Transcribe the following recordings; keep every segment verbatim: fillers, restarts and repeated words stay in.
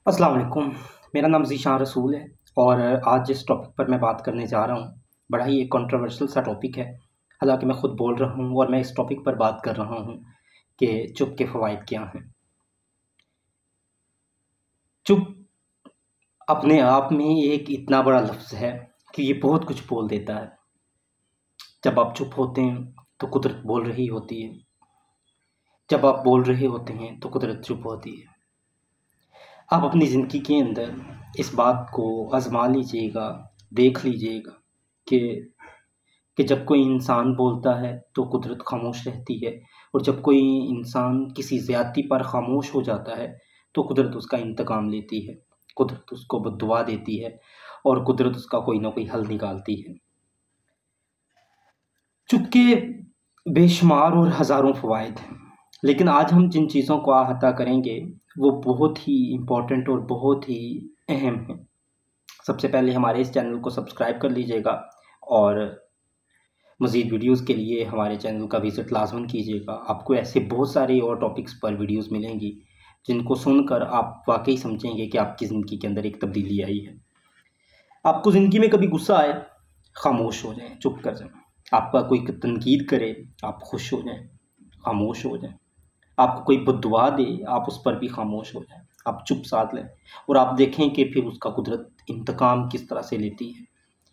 अस्सलाम वालेकुम। मेरा नाम ज़ीशान रसूल है और आज जिस टॉपिक पर मैं बात करने जा रहा हूँ, बड़ा ही एक कंट्रोवर्शियल सा टॉपिक है। हालाँकि मैं ख़ुद बोल रहा हूँ और मैं इस टॉपिक पर बात कर रहा हूँ कि चुप के फ़वाइद क्या हैं। चुप अपने आप में एक इतना बड़ा लफ्ज़ है कि ये बहुत कुछ बोल देता है। जब आप चुप होते हैं तो कुदरत बोल रही होती है, जब आप बोल रहे होते हैं तो कुदरत चुप होती है। आप अपनी ज़िंदगी के अंदर इस बात को आज़मा लीजिएगा, देख लीजिएगा कि कि जब कोई इंसान बोलता है तो कुदरत ख़ामोश रहती है और जब कोई इंसान किसी ज़्यादती पर ख़ामोश हो जाता है तो कुदरत उसका इंतकाम लेती है, कुदरत उसको बद्दुआ देती है और कुदरत उसका कोई ना कोई हल निकालती है। चुप के बेशुमार और हज़ारों फ़वाइद हैं, लेकिन आज हम जिन चीज़ों को अहाता करेंगे वो बहुत ही इम्पोर्टेंट और बहुत ही अहम हैं। सबसे पहले हमारे इस चैनल को सब्सक्राइब कर लीजिएगा और मज़ीद वीडियोज़ के लिए हमारे चैनल का विज़िट लाज़मन कीजिएगा। आपको ऐसे बहुत सारे और टॉपिक्स पर वीडियोज़ मिलेंगी जिनको सुनकर आप वाक़ई समझेंगे कि आपकी ज़िंदगी के अंदर एक तब्दीली आई है। आपको ज़िंदगी में कभी गुस्सा आए, ख़ामोश हो जाएँ, चुप कर जाएँ। आपका कोई तनकीद करे, आप खुश हो जाएँ, ख़ामोश हो जाएँ। आपको कोई बद्दुआ दे, आप उस पर भी ख़ामोश हो जाएँ। आप चुप साध लें और आप देखें कि फिर उसका कुदरत इंतकाम किस तरह से लेती है।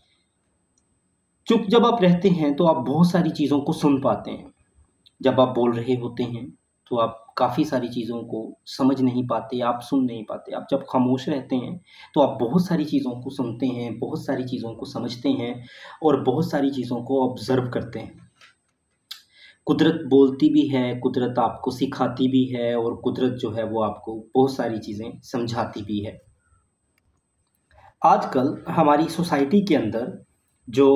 चुप जब आप रहते हैं तो आप बहुत सारी चीज़ों को सुन पाते हैं। जब आप बोल रहे होते हैं तो आप काफ़ी सारी चीज़ों को समझ नहीं पाते, आप सुन नहीं पाते। आप जब ख़ामोश रहते हैं तो आप बहुत सारी चीज़ों को सुनते हैं, बहुत सारी चीज़ों को समझते हैं और बहुत सारी चीज़ों को ऑब्ज़र्व करते हैं। कुदरत बोलती भी है, कुदरत आपको सिखाती भी है और कुदरत जो है वो आपको बहुत सारी चीज़ें समझाती भी है। आजकल हमारी सोसाइटी के अंदर जो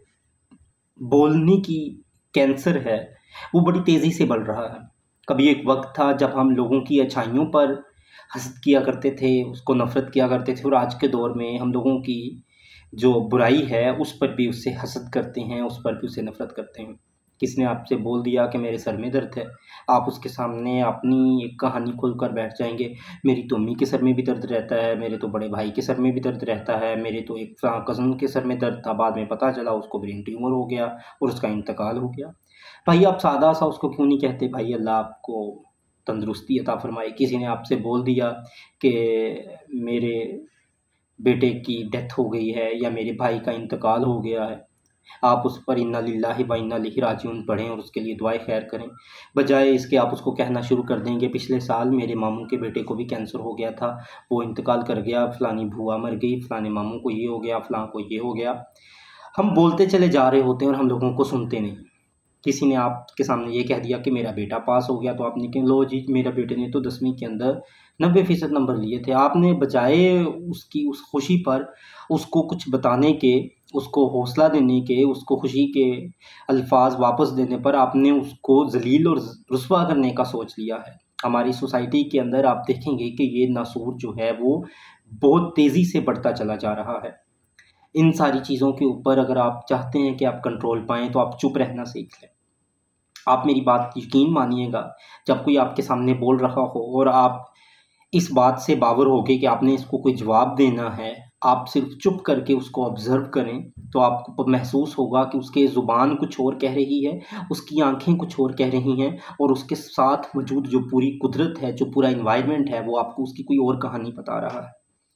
बोलने की कैंसर है वो बड़ी तेज़ी से बढ़ रहा है। कभी एक वक्त था जब हम लोगों की अच्छाइयों पर हसद किया करते थे, उसको नफ़रत किया करते थे और आज के दौर में हम लोगों की जो बुराई है उस पर भी उससे हसद करते हैं, उस पर भी उससे नफ़रत करते हैं। किसी ने आपसे बोल दिया कि मेरे सर में दर्द है, आप उसके सामने अपनी एक कहानी खोलकर बैठ जाएँगे, मेरी तो अम्मी के सर में भी दर्द रहता है, मेरे तो बड़े भाई के सर में भी दर्द रहता है, मेरे तो एक कज़न के सर में दर्द था, बाद में पता चला उसको ब्रेन ट्यूमर हो गया और उसका इंतकाल हो गया। भाई आप सादा सा उसको क्यों नहीं कहते भाई अल्लाह आपको तंदुरुस्ती अता फ़रमाए। किसी ने आपसे बोल दिया कि मेरे बेटे की डेथ हो गई है या मेरे भाई का इंतकाल हो गया है, आप उस पर इन्ना लिल्लाहि व इन्ना इलैहि राजिऊन पढ़ें और उसके लिए दुआएँ खैर करें। बजाय इसके आप उसको कहना शुरू कर देंगे पिछले साल मेरे मामू के बेटे को भी कैंसर हो गया था, वो इंतकाल कर गया, फ़लानी भूआ मर गई, फ़लाने मामू को ये हो गया, फ़लाँ को ये हो गया। हम बोलते चले जा रहे होते हैं और हम लोगों को सुनते नहीं। किसी ने आपके सामने ये कह दिया कि मेरा बेटा पास हो गया तो आपने कहा लो जी मेरा बेटे ने तो दसवीं के अंदर नब्बे फ़ीसद नंबर लिए थे। आपने बजाय उसकी उस खुशी पर उसको कुछ बताने के, उसको हौसला देने के, उसको खुशी के अल्फ़ाज़ वापस देने पर आपने उसको ज़लील और रुस्वा करने का सोच लिया है। हमारी सोसाइटी के अंदर आप देखेंगे कि ये नासूर जो है वो बहुत तेज़ी से बढ़ता चला जा रहा है। इन सारी चीज़ों के ऊपर अगर आप चाहते हैं कि आप कंट्रोल पाएँ तो आप चुप रहना सीख लें। आप मेरी बात यकीन मानिएगा, जब कोई आपके सामने बोल रहा हो और आप इस बात से बावर हो गए कि आपने इसको कोई जवाब देना है, आप सिर्फ़ चुप करके उसको ऑब्ज़र्व करें, तो आपको महसूस होगा कि उसकी ज़ुबान कुछ और कह रही है, उसकी आँखें कुछ और कह रही हैं और उसके साथ मौजूद जो पूरी कुदरत है, जो पूरा एनवायरनमेंट है, वो आपको उसकी कोई और कहानी बता रहा है।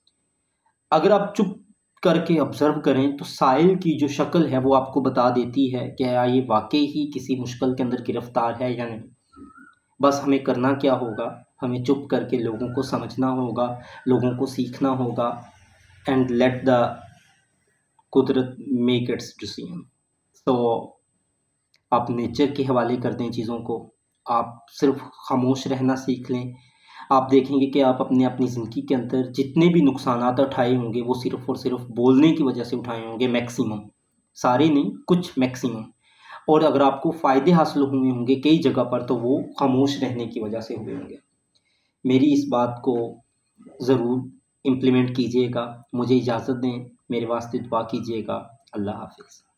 अगर आप चुप करके ऑब्ज़र्व करें तो साइल की जो शक्ल है वो आपको बता देती है कि क्या ये वाक़ई ही किसी मुश्किल के अंदर गिरफ़्तार है या नहीं। बस हमें करना क्या होगा, हमें चुप करके लोगों को समझना होगा, लोगों को सीखना होगा एंड लेट द कुदरत मेक इट्स डिसीजन। तो आप नेचर के हवाले कर दें चीज़ों को, आप सिर्फ़ ख़ामोश रहना सीख लें। आप देखेंगे कि आप अपने अपनी ज़िंदगी के अंदर जितने भी नुकसानात उठाए होंगे वो सिर्फ़ और सिर्फ़ बोलने की वजह से उठाए होंगे मैक्सिमम, सारे नहीं कुछ मैक्सिमम। और अगर आपको फ़ायदे हासिल हुए होंगे कई जगह पर तो वो ख़ामोश रहने की वजह से हुए होंगे। मेरी इस बात को ज़रूर इम्प्लीमेंट कीजिएगा। मुझे इजाज़त दें, मेरे वास्ते दुआ कीजिएगा। अल्लाह हाफ़िज़।